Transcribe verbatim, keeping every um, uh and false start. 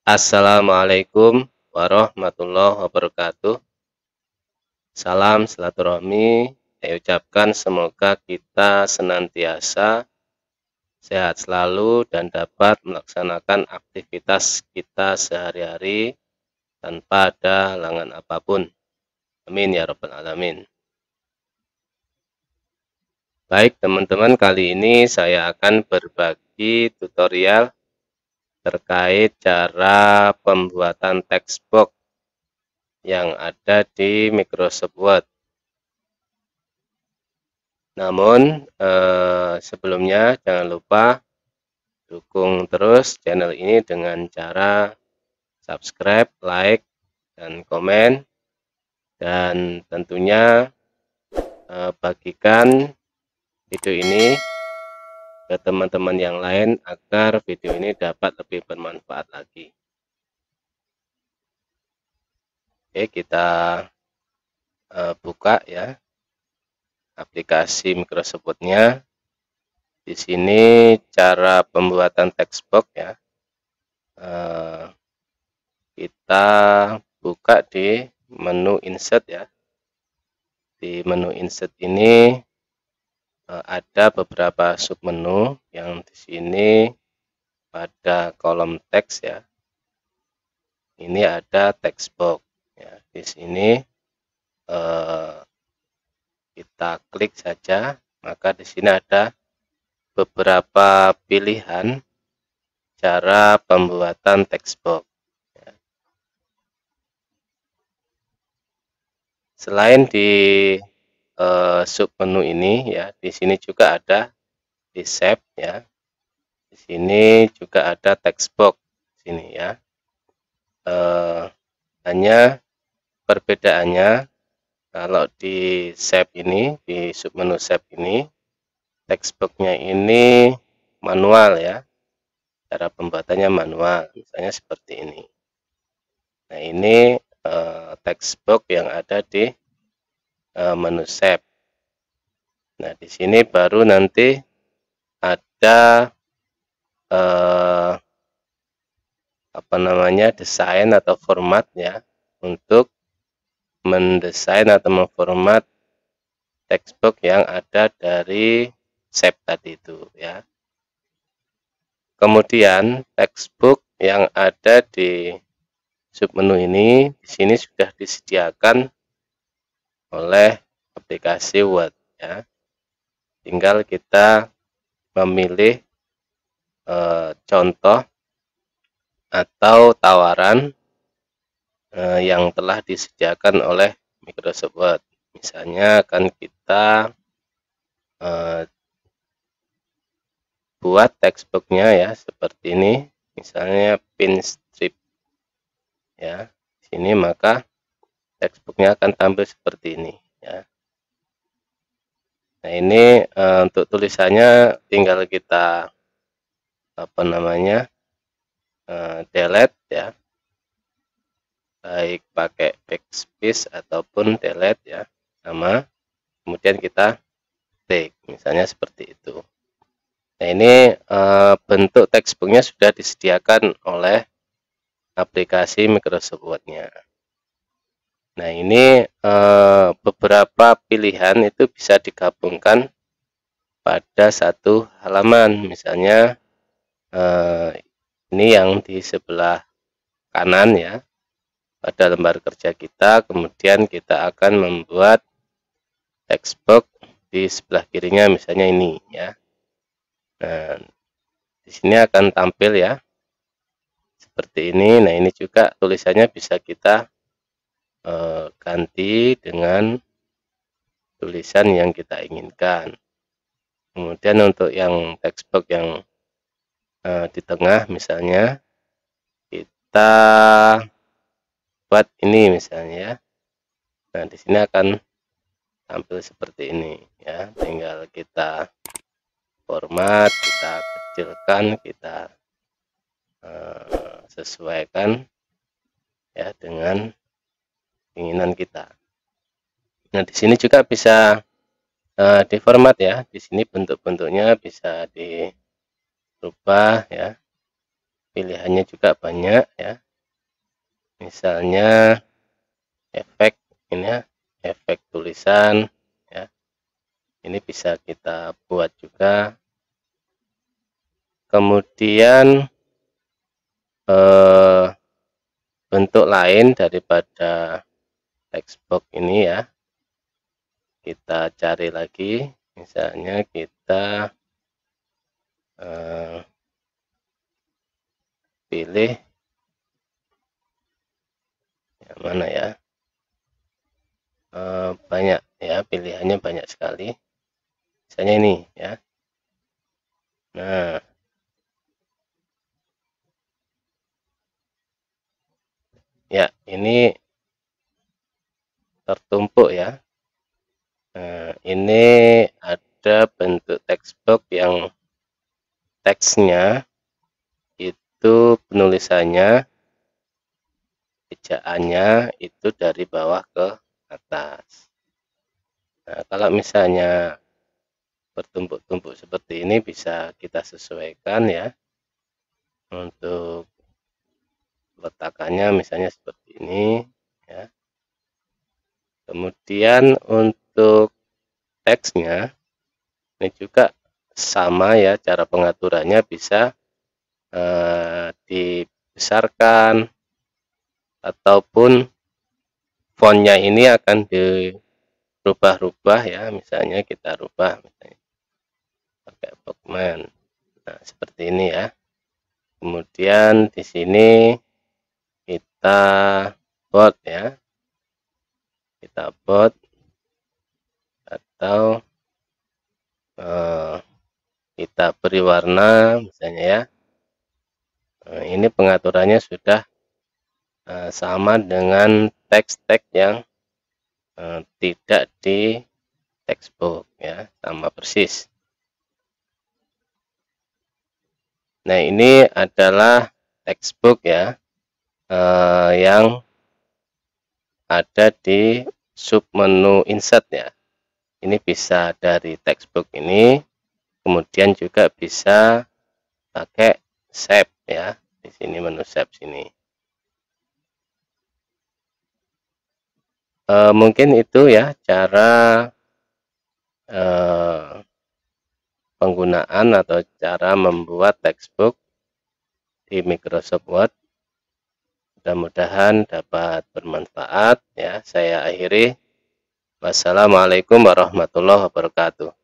Assalamualaikum warahmatullahi wabarakatuh. Salam silaturahmi. Saya ucapkan semoga kita senantiasa sehat selalu dan dapat melaksanakan aktivitas kita sehari-hari tanpa ada halangan apapun. Amin ya rabbal alamin. Baik teman-teman, kali ini saya akan berbagi tutorial terkait cara pembuatan textbox yang ada di Microsoft Word. Namun eh, sebelumnya jangan lupa dukung terus channel ini dengan cara subscribe, like, dan komen, dan tentunya eh, bagikan video ini ke teman-teman yang lain agar video ini dapat lebih bermanfaat lagi. Oke, kita uh, buka ya aplikasi Microsoft Word-nya. Di sini cara pembuatan textbox ya. Uh, kita buka di menu insert ya. Di menu insert ini ada beberapa submenu yang di sini pada kolom teks ya. Ini ada textbox ya. Di sini eh, kita klik saja, maka di sini ada beberapa pilihan cara pembuatan textbox ya. Selain di Uh, submenu ini ya, di sini juga ada di shape ya. Di sini juga ada textbox sini ya. Uh, hanya perbedaannya kalau di shape ini, di submenu shape ini, textboxnya ini manual ya. Cara pembuatannya manual, misalnya seperti ini. Nah ini uh, textbox yang ada di menu shape. Nah, di sini baru nanti ada eh, apa namanya desain atau format ya untuk mendesain atau memformat textbox yang ada dari shape tadi itu ya. Kemudian textbox yang ada di submenu ini di sini sudah disediakan oleh aplikasi Word ya. Tinggal kita memilih e, contoh atau tawaran e, yang telah disediakan oleh Microsoft Word. Misalnya akan kita e, buat textboxnya ya seperti ini, misalnya pin strip ya. Sini maka textboxnya akan tampil seperti ini ya. Nah ini e, untuk tulisannya tinggal kita apa namanya e, delete ya, baik pakai backspace ataupun delete ya sama, kemudian kita take misalnya seperti itu. Nah ini e, bentuk textboxnya sudah disediakan oleh aplikasi Microsoft Word-nya. Nah ini e, beberapa pilihan itu bisa digabungkan pada satu halaman. Misalnya e, ini yang di sebelah kanan ya, pada lembar kerja kita, kemudian kita akan membuat textbox di sebelah kirinya, misalnya ini ya. Nah di sini akan tampil ya seperti ini. Nah ini juga tulisannya bisa kita Eh, ganti dengan tulisan yang kita inginkan. Kemudian untuk yang textbox yang eh, di tengah misalnya kita buat ini misalnya. Nah di sini akan tampil seperti ini ya. Tinggal kita format, kita kecilkan, kita eh, sesuaikan ya dengan keinginan kita. Nah di sini juga bisa uh, diformat ya. Di sini bentuk-bentuknya bisa dirubah ya. pilihannya juga banyak ya. Misalnya efek ini ya, efek tulisan ya. Ini bisa kita buat juga. Kemudian eh, bentuk lain daripada textbox ini ya, kita cari lagi. Misalnya kita eh, pilih yang mana ya, eh, banyak ya, pilihannya banyak sekali. Misalnya ini ya. Nah, ya ini tertumpuk ya. Nah, ini ada bentuk textbox yang teksnya itu penulisannya, ejaannya itu dari bawah ke atas. Nah, kalau misalnya bertumpuk-tumpuk seperti ini bisa kita sesuaikan ya, untuk letakannya misalnya seperti ini ya. Kemudian untuk teksnya ini juga sama ya, cara pengaturannya bisa eh, dibesarkan ataupun fontnya ini akan dirubah-rubah ya. Misalnya kita rubah misalnya pakai Pokemon. Nah, seperti ini ya. Kemudian di sini kita buat ya. Kita buat atau eh, kita beri warna misalnya ya. Nah, ini pengaturannya sudah eh, sama dengan teks-teks yang eh, tidak di textbook ya, sama persis. Nah, ini adalah textbook ya, eh, yang ada di submenu insert ya. Ini bisa dari textbook ini, kemudian juga bisa pakai save ya. Di sini menu save sini. E, mungkin itu ya cara e, penggunaan atau cara membuat textbook di Microsoft Word. Mudah-mudahan dapat bermanfaat ya. Saya akhiri. Wassalamualaikum warahmatullahi wabarakatuh.